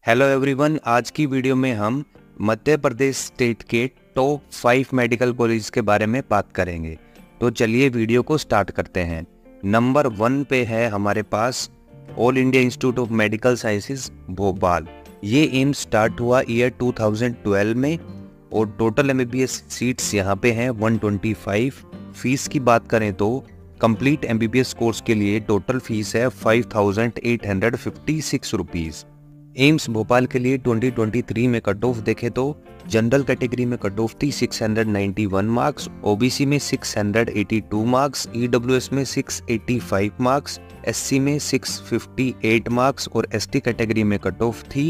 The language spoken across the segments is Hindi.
हेलो एवरीवन, आज की वीडियो में हम मध्य प्रदेश स्टेट के टॉप 5 मेडिकल कॉलेज के बारे में बात करेंगे। तो चलिए वीडियो को स्टार्ट करते हैं। नंबर 1 पे है हमारे पास all India institute of medical sciences Bhopal. ये एम्स स्टार्ट हुआ ईयर 2012 में और टोटल MBBS सीट्स यहाँ पे हैं 125। फीस की बात करें तो कंप्लीट MBBS कोर्स के लिए टोटल फीस है 5856 रुपीज़। एम्स भोपाल के लिए 2023 में कट ऑफ देखें तो जनरल कैटेगरी में कट ऑफ थी 691 मार्क्स, OBC में 682 मार्क्स, EWS में 685 मार्क्स, SC में 658 मार्क्स और ST कैटेगरी में कट ऑफ थी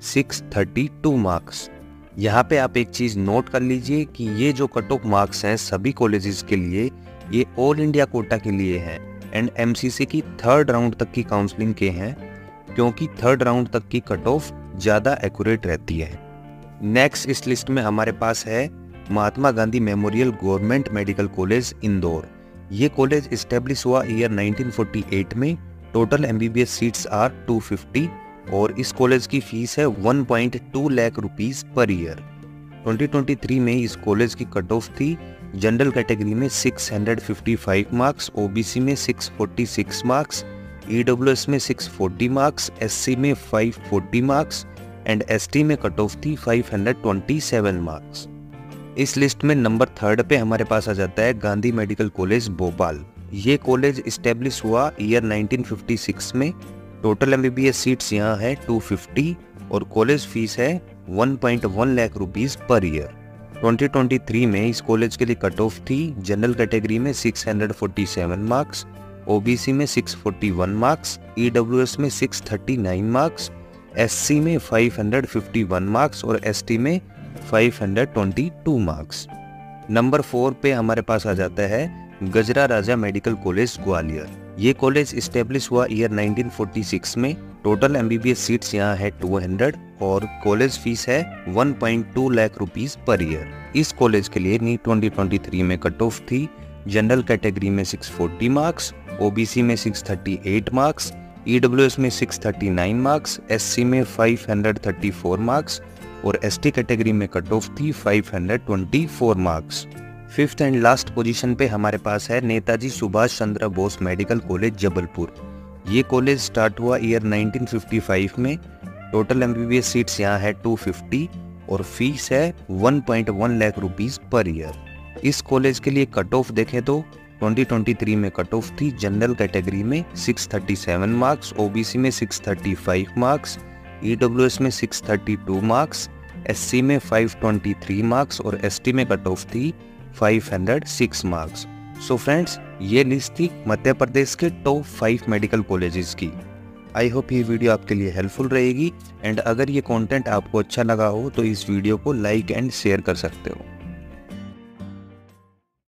632 मार्क्स। यहाँ पे आप एक चीज नोट कर लीजिए कि ये जो कट ऑफ मार्क्स हैं सभी कॉलेजेस के लिए ये ऑल इंडिया कोटा के लिए हैं एंड MCC की 3rd राउंड तक की काउंसलिंग के हैं, क्योंकि 3rd राउंड तक की कट ऑफ ज़्यादा एक्यूरेट रहती है। नेक्स्ट इस लिस्ट में हमारे पास है Mahatma Gandhi memorial government medical college Indore. ये कॉलेज इस्टेब्लिश हुआ ईयर 1948 में। टोटल MBBS सीट्स आर 250 और इस कॉलेज की फीस है 1.2 लाख रुपीज़ पर ईयर। 2023 में इस कॉलेज की कट ऑफ थी जनरल कैटेगरी में 655 मार्क्स, OBC में 646 मार्क्स, EWS में 640 मार्क्स, SC में 540 मार्क्स एंड ST में कट ऑफ थी 527 मार्क्स। इस लिस्ट में नंबर 3rd पे हमारे पास आ जाता है गांधी मेडिकल कॉलेज भोपाल। ये कॉलेज इस्टेब्लिश हुआ ईयर 1956 में। टोटल MBBS सीट्स यहाँ है 250 और कॉलेज फीस है 1.1 लाख रुपीज़ पर ईयर। 2023 में इस कॉलेज के लिए कट ऑफ थी जनरल कैटेगरी में 647 मार्क्स, OBC में 641 मार्क्स, EWS में 639 मार्क्स, SC में 551 मार्क्स और ST में 522 मार्क्स। नंबर 4 पे हमारे पास आ जाता है गजरा राजा मेडिकल कॉलेज ग्वालियर। ये कॉलेज इस्टेब्लिश हुआ ईयर 1946 में। टोटल MBBS सीट्स यहाँ है 200 और कॉलेज फीस है 1.2 लाख रुपीज़ पर ईयर। इस कॉलेज के लिए नीट 2023 में कट ऑफ थी जनरल कैटेगरी में 640 मार्क्स, OBC में 638 मार्क्स, EWS में 639 मार्क्स, SC में 534 मार्क्स और ST कैटेगरी में कट ऑफ थी 524 marks. 5th and last position पे हमारे पास है नेताजी सुभाष चंद्र बोस मेडिकल कॉलेज जबलपुर। ये कॉलेज स्टार्ट हुआ ईयर 1955 में। टोटल MBBS सीट्स यहाँ है 250 और फीस है 1.1 लाख रुपीज़ पर ईयर। इस कॉलेज के लिए कट ऑफ देखें तो 2023 में कट ऑफ थी जनरल कैटेगरी में 637 मार्क्स, OBC में 635 मार्क्स, EWS में 632 मार्क्स, SC में 523 मार्क्स और ST में कट ऑफ थी 506 मार्क्स। सो फ्रेंड्स, ये लिस्ट थी मध्य प्रदेश के टॉप 5 मेडिकल कॉलेजेस की। आई होप ये वीडियो आपके लिए हेल्पफुल रहेगी एंड अगर ये कंटेंट आपको अच्छा लगा हो तो इस वीडियो को लाइक एंड शेयर कर सकते हो।